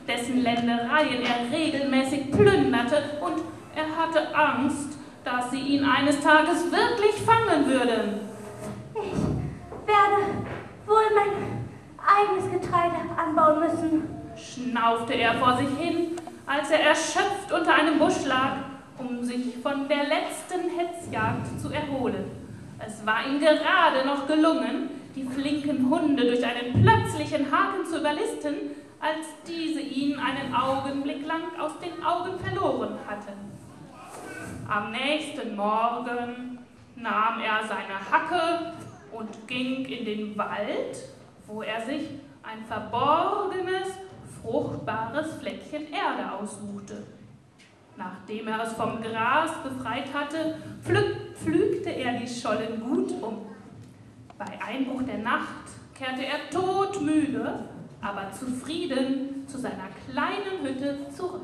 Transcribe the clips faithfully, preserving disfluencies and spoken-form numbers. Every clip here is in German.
dessen Ländereien er regelmäßig plünderte, und er hatte Angst, dass sie ihn eines Tages wirklich fangen würden. Ich werde wohl mein eigenes Getreide anbauen müssen, schnaufte er vor sich hin, als er erschöpft unter einem Busch lag, um sich von der letzten Hetzjagd zu erholen. Es war ihm gerade noch gelungen, die flinken Hunde durch einen plötzlichen Haken zu überlisten, als diese ihn einen Augenblick lang aus den Augen verloren hatten. Am nächsten Morgen nahm er seine Hacke und ging in den Wald, wo er sich ein verborgenes, fruchtbares Fleckchen Erde aussuchte. Nachdem er es vom Gras befreit hatte, pflück, pflügte er die Schollen gut um. Bei Einbruch der Nacht kehrte er todmüde, aber zufrieden zu seiner kleinen Hütte zurück.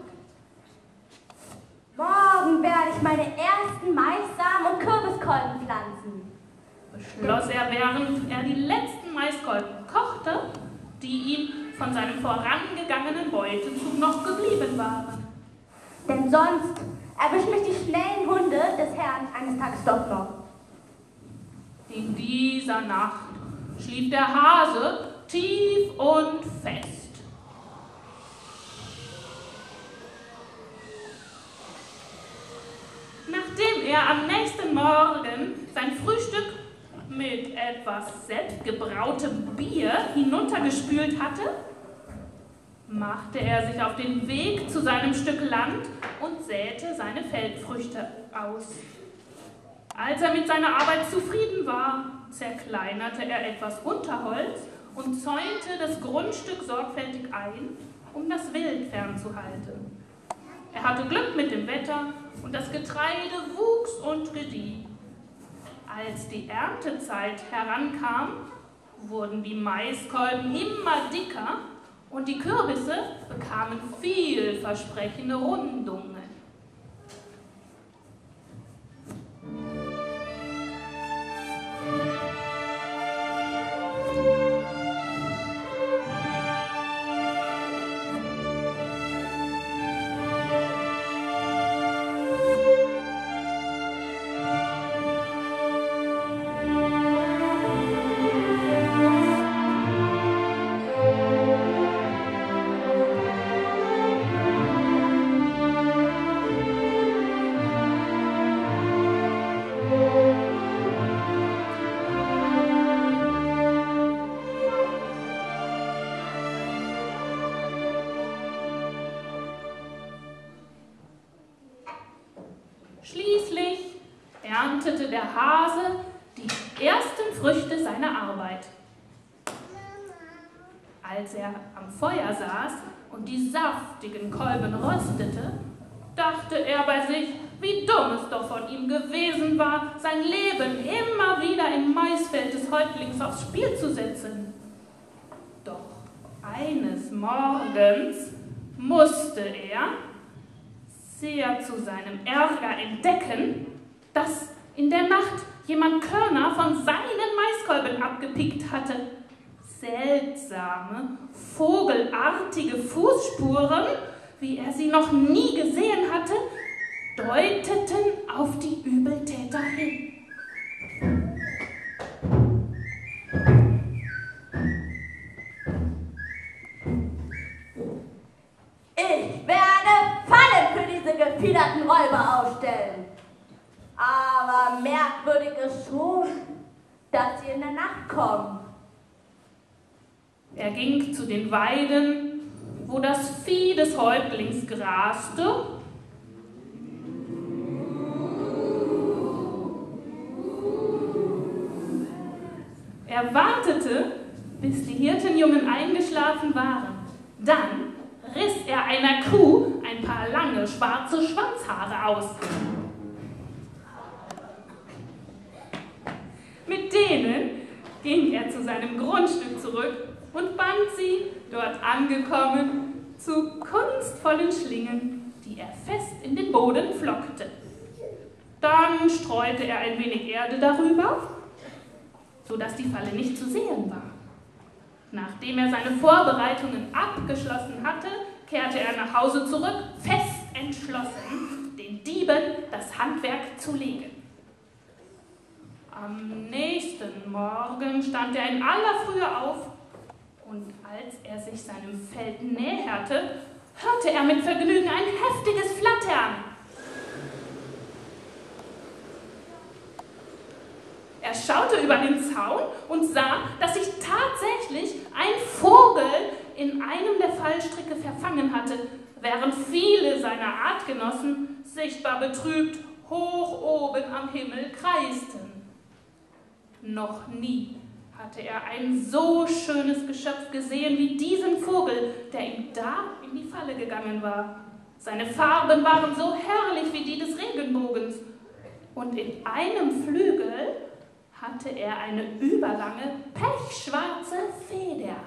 Morgen werde ich meine ersten Maissamen und Kürbiskolben pflanzen, beschloss er, während er die letzten Maiskolben kochte, die ihm von seinem vorangegangenen Beutezug noch geblieben waren. Denn sonst erwischen mich die schnellen Hunde des Herrn eines Tages doch noch. In dieser Nacht schlief der Hase tief und fest. Nachdem er am nächsten Morgen sein Frühstück mit etwas selbstgebrautem Bier hinuntergespült hatte, machte er sich auf den Weg zu seinem Stück Land und säte seine Feldfrüchte aus. Als er mit seiner Arbeit zufrieden war, zerkleinerte er etwas Unterholz und zäunte das Grundstück sorgfältig ein, um das Wild fernzuhalten. Er hatte Glück mit dem Wetter und das Getreide wuchs und gedieh. Als die Erntezeit herankam, wurden die Maiskolben immer dicker und die Kürbisse bekamen vielversprechende Rundungen. Schließlich erntete der Hase die ersten Früchte seiner Arbeit. Als er am Feuer saß und die saftigen Kolben röstete, dachte er bei sich, wie dumm es doch von ihm gewesen war, sein Leben immer wieder im Maisfeld des Häuptlings aufs Spiel zu setzen. Doch eines Morgens musste er, sehr zu seinem Ärger, entdecken, dass in der Nacht jemand Körner von seinen Maiskolben abgepickt hatte. Seltsame, vogelartige Fußspuren, wie er sie noch nie gesehen hatte, deuteten auf die Übeltäter hin. Ich werde Fallen für diese gefiederten Räuber aufstellen. Aber merkwürdig ist schon, dass sie in der Nacht kommen. Er ging zu den Weiden, wo das Vieh des Häuptlings graste. Er wartete, bis die Hirtenjungen eingeschlafen waren. Dann riss er einer Kuh ein paar lange, schwarze Schwanzhaare aus. Mit denen ging er zu seinem Grundstück zurück und band sie, dort angekommen, zu kunstvollen Schlingen, die er fest in den Boden flockte. Dann streute er ein wenig Erde darüber, sodass die Falle nicht zu sehen war. Nachdem er seine Vorbereitungen abgeschlossen hatte, kehrte er nach Hause zurück, fest entschlossen, den Dieben das Handwerk zu legen. Am nächsten Morgen stand er in aller Frühe auf, und als er sich seinem Feld näherte, hörte er mit Vergnügen ein heftiges Flattern. Er schaute über den Zaun und sah, dass sich tatsächlich ein Vogel in einem der Fallstricke verfangen hatte, während viele seiner Artgenossen, sichtbar betrübt, hoch oben am Himmel kreisten. Noch nie hatte er ein so schönes Geschöpf gesehen wie diesen Vogel, der ihm da in die Falle gegangen war. Seine Farben waren so herrlich wie die des Regenbogens, und in einem Flügel hatte er eine überlange, pechschwarze Feder.